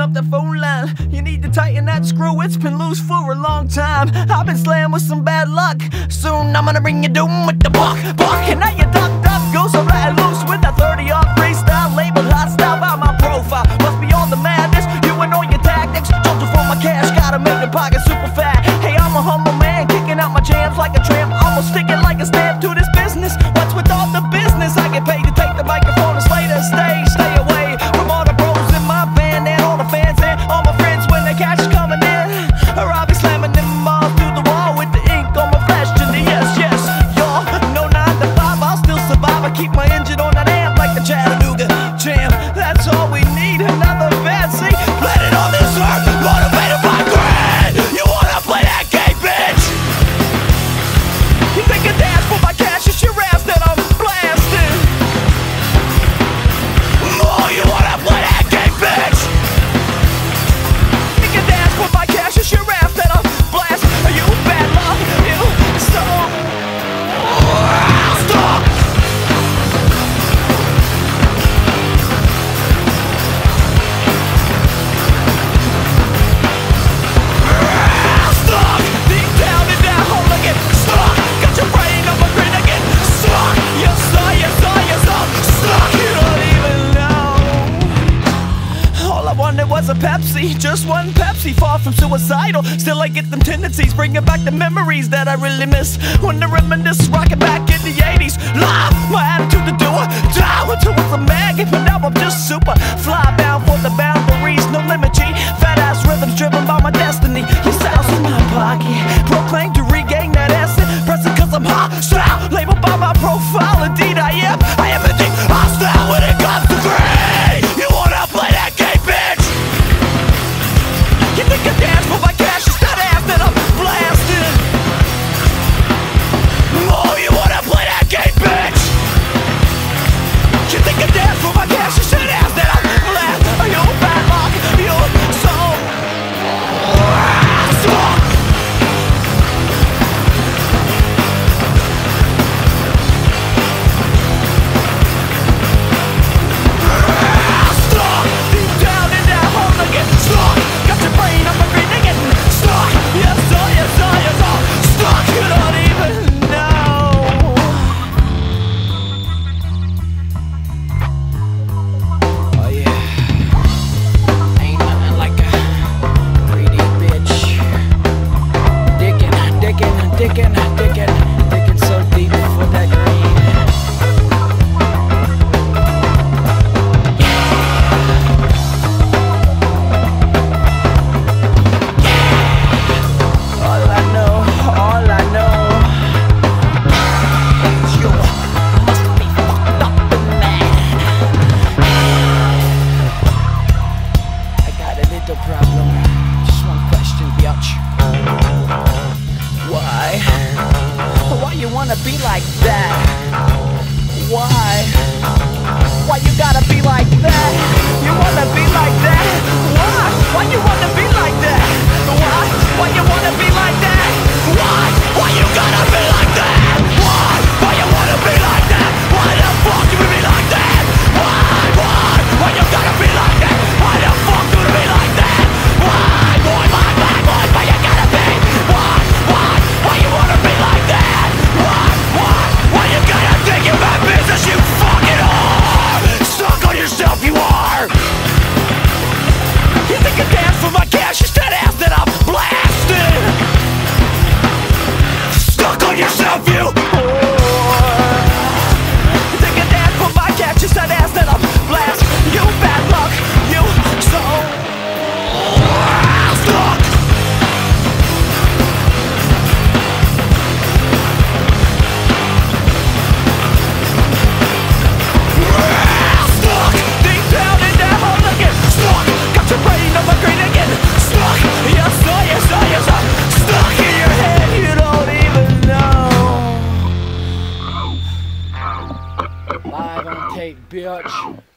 off the phone line. You need to tighten that screw, it's been loose for a long time. I've been slammed with some bad luck. Soon I'm gonna bring you doom with the buck. And now you ducked up, go so right loose with that 30-off freestyle labeled hostile by my profile. Must be all the madness, you and all your tactics. Don't for my cash, gotta make the pocket super fat. Hey, I'm a humble man, kicking out my jams like a tramp. Almost sticking like a stamp to this business. What's with all the business? I get paid to take the microphone and slay the stage. Stay away from all the bros in my band and all the fans and all my friends when the cash is coming in. Or I'll be slamming them balls through the wall with the ink on my flesh. And the yes, yes, y'all. No 9 to 5, I'll still survive. I keep my engine on that amp like the Chattanooga Jam. That's all we need, another fancy planet on this earth, motivated by greed. You wanna play that game, bitch? You think a dance for my cash is your ass that I'm blasting? Oh, you wanna play that game, bitch? Think a dance for my cash is your ass that I'm blasting? Are you bad luck? You stop. Stop. Stuck deep down in that hole again. Stuck, got your brain on my grin again. Stuck, yes sir, yes sir, yes sir. Stuck, you don't even know. All I wanted was a Pepsi, just one Pepsi. Far from suicidal, still I get them tendencies, bringing back the memories that I really miss. When I reminisce, rocking back in the 80s. Live, my attitude to do it, die until it's a maggot. But now I'm just super fly, bound for the boundaries, no limit G. Fat ass rhythms driven by my destiny. Your style's in my pocket, proclaim to regain that essence. Pressing cause I'm hostile, labeled by my profile. Indeed I am indeed hostile when it comes to greed. You wanna play that game, bitch? You think I dance for my cash, it's that ass that I'm blasting. Oh, you wanna play that game, bitch? You think I dance for my cash, it's that ass that I'm blasting. Are you bad luck? You so stuck. Stuck deep down in that hole again. Stuck, got your brain on my brain again. Stuck, yes sir, yes sir, yes sir. Stuck, you don't even know. Oh yeah, ain't nothing like a greedy bitch. Digging, digging, digging, digging, digging so deep for that green. All I know is you must be fucked up and mad. I got a little problem, just one question, bitch. Why you wanna be like that? Why you gotta be like that? You wanna be like that? Why you wanna be like that? Why you wanna be like that? Why you gotta be like that? Why you wanna be like that? Why the fuck you be like that? Why you gotta be like that? Why the fuck you be like that? Why you gotta be? Why you wanna be like that? Why you gotta think you're my business, you fucking whore? Stuck on yourself, you are. You think I dance for my cash, it's that ass that I'm blasting. Stuck on yourself, you whore. You think I dance for my cash, it's that ass that I'm blasting. You bad luck, you so stuck. Stuck deep down in that hole again. Stuck, got your brain on my green again. Stuck, yes sir, yes sir, yes sir. Stuck in your head, you don't even know. Live on tape, bitch.